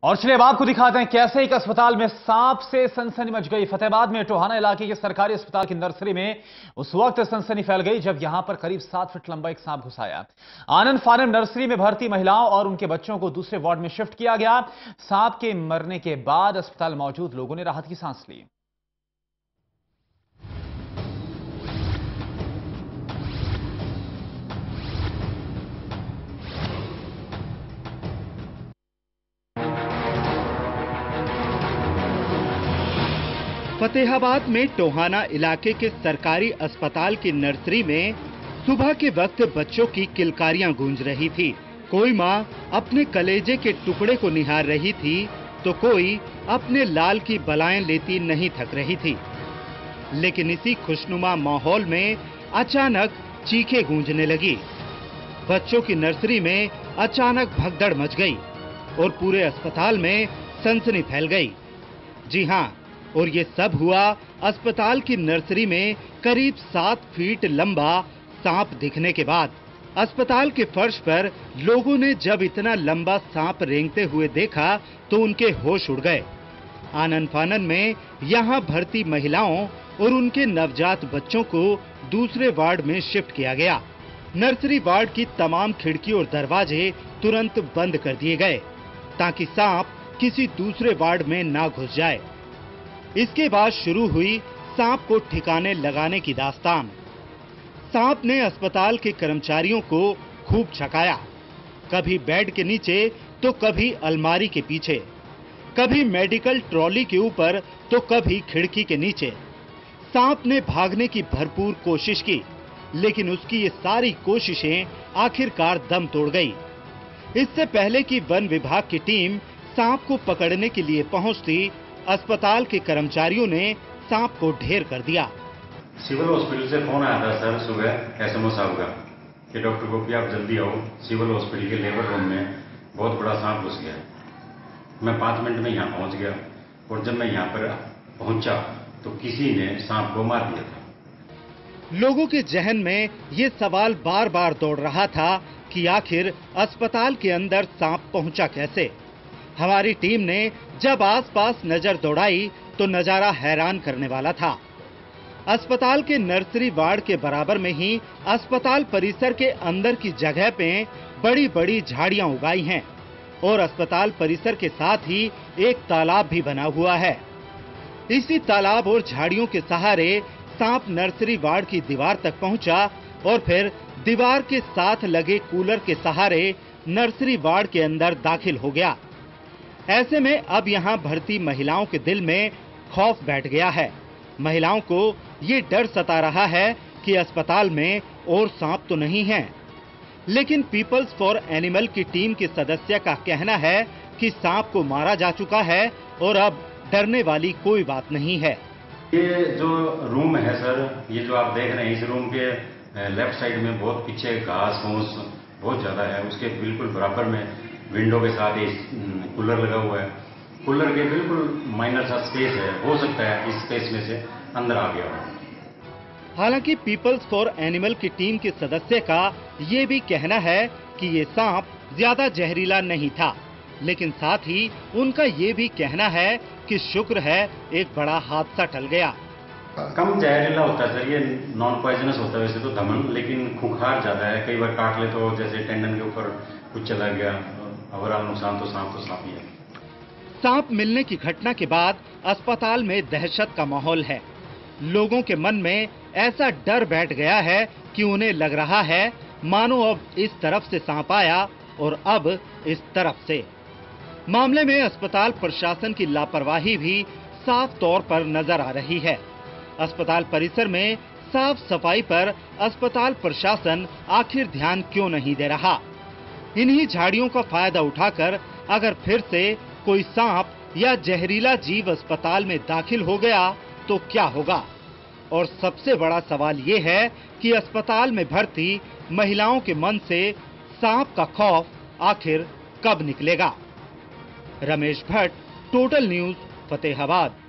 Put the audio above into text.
और चलिए अब आपको दिखाते हैं कैसे एक अस्पताल में सांप से सनसनी मच गई। फतेहाबाद में टोहाना इलाके के सरकारी अस्पताल की नर्सरी में उस वक्त सनसनी फैल गई जब यहां पर करीब 7 फीट लंबा एक सांप घुस आया। आनन फानन नर्सरी में भर्ती महिलाओं और उनके बच्चों को दूसरे वार्ड में शिफ्ट किया गया। सांप के मरने के बाद अस्पताल में मौजूद लोगों ने राहत की सांस ली। फतेहाबाद में टोहाना इलाके के सरकारी अस्पताल की नर्सरी में सुबह के वक्त बच्चों की किलकारियां गूंज रही थी। कोई मां अपने कलेजे के टुकड़े को निहार रही थी तो कोई अपने लाल की बलाएं लेती नहीं थक रही थी। लेकिन इसी खुशनुमा माहौल में अचानक चीखें गूंजने लगी। बच्चों की नर्सरी में अचानक भगदड़ मच गई और पूरे अस्पताल में सनसनी फैल गई। जी हां, और ये सब हुआ अस्पताल की नर्सरी में करीब 7 फीट लंबा सांप दिखने के बाद। अस्पताल के फर्श पर लोगों ने जब इतना लंबा सांप रेंगते हुए देखा तो उनके होश उड़ गए। आनन फानन में यहां भर्ती महिलाओं और उनके नवजात बच्चों को दूसरे वार्ड में शिफ्ट किया गया। नर्सरी वार्ड की तमाम खिड़की और दरवाजे तुरंत बंद कर दिए गए ताकि सांप किसी दूसरे वार्ड में ना घुस जाए। इसके बाद शुरू हुई सांप को ठिकाने लगाने की दास्तान। सांप ने अस्पताल के कर्मचारियों को खूब छकाया, कभी बेड के नीचे तो कभी अलमारी के पीछे, कभी मेडिकल ट्रॉली के ऊपर तो कभी खिड़की के नीचे। सांप ने भागने की भरपूर कोशिश की, लेकिन उसकी ये सारी कोशिशें आखिरकार दम तोड़ गई। इससे पहले कि वन विभाग की टीम सांप को पकड़ने के लिए पहुंचती, अस्पताल के कर्मचारियों ने सांप को ढेर कर दिया। सिविल हॉस्पिटल से फोन आया था सर सुबह एसएमओ साहब का कि डॉक्टर गोपी आप जल्दी आओ, सिविल हॉस्पिटल के लेबर रूम में बहुत बड़ा सांप घुस गया। मैं 5 मिनट में यहाँ पहुँच गया और जब मैं यहाँ पर पहुँचा तो किसी ने सांप को मार दिया था। लोगों के जहन में ये सवाल बार बार दौड़ रहा था कि आखिर अस्पताल के अंदर सांप पहुंचा कैसे। हमारी टीम ने जब आसपास नजर दौड़ाई तो नजारा हैरान करने वाला था। अस्पताल के नर्सरी वार्ड के बराबर में ही अस्पताल परिसर के अंदर की जगह पे बड़ी बड़ी झाड़ियां उगाई हैं और अस्पताल परिसर के साथ ही एक तालाब भी बना हुआ है। इसी तालाब और झाड़ियों के सहारे सांप नर्सरी वार्ड की दीवार तक पहुंचा और फिर दीवार के साथ लगे कूलर के सहारे नर्सरी वार्ड के अंदर दाखिल हो गया। ऐसे में अब यहां भर्ती महिलाओं के दिल में खौफ बैठ गया है। महिलाओं को ये डर सता रहा है कि अस्पताल में और सांप तो नहीं है, लेकिन पीपल्स फॉर एनिमल की टीम के सदस्य का कहना है कि सांप को मारा जा चुका है और अब डरने वाली कोई बात नहीं है। ये जो रूम है सर, ये जो आप देख रहे हैं, इस रूम के लेफ्ट साइड में बहुत पीछे घास फूस बहुत ज्यादा है। उसके बिल्कुल बराबर में विंडो के साथ ही कूलर लगा हुआ है। कूलर के बिल्कुल माइनर सा स्पेस है, हो सकता है इस स्पेस में से अंदर आ गया हो। हालांकि पीपल्स फॉर एनिमल की टीम के सदस्य का ये भी कहना है कि ये सांप ज्यादा जहरीला नहीं था, लेकिन साथ ही उनका ये भी कहना है कि शुक्र है एक बड़ा हादसा टल गया। कम जहरीला होता है सर, ये नॉन पॉइजनस होता है वैसे तो दमन, लेकिन खुखार ज्यादा है। कई बार काट ले तो जैसे टेंडन के ऊपर कुछ चला गया, ओवरऑल नुकसान तो सांप ही है। सांप मिलने की घटना के बाद अस्पताल में दहशत का माहौल है। लोगों के मन में ऐसा डर बैठ गया है कि उन्हें लग रहा है मानो अब इस तरफ से सांप आया और अब इस तरफ से। मामले में अस्पताल प्रशासन की लापरवाही भी साफ तौर पर नजर आ रही है। अस्पताल परिसर में साफ सफाई पर अस्पताल प्रशासन आखिर ध्यान क्यों नहीं दे रहा। इन्हीं झाड़ियों का फायदा उठाकर अगर फिर से कोई सांप या जहरीला जीव अस्पताल में दाखिल हो गया तो क्या होगा। और सबसे बड़ा सवाल ये है कि अस्पताल में भर्ती महिलाओं के मन से सांप का खौफ आखिर कब निकलेगा। Ramesh Bhatt, total news, Fatehabad.